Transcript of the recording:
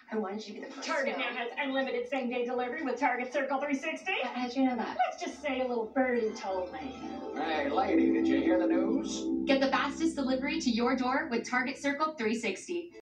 I wanted you to be the first Target to know. now has unlimited same-day delivery with Target Circle 360. How'd you know that? Let's just say a little birdie told me. Hey, lady, did you hear the news? Get the fastest delivery to your door with Target Circle 360.